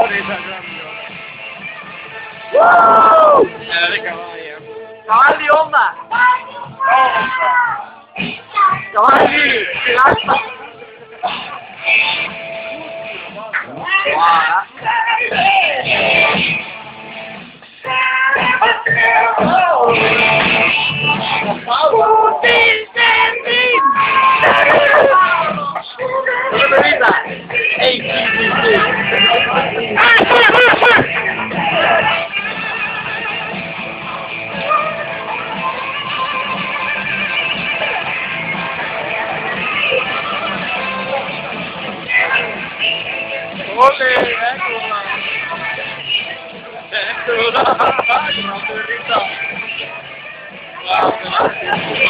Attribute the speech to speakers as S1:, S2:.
S1: Presa grandiosa. Le cavalli. Cavalli onda! Cavalli! Pirata! Guarda! Olè, eccola! Eccola! Una verità! Guarda!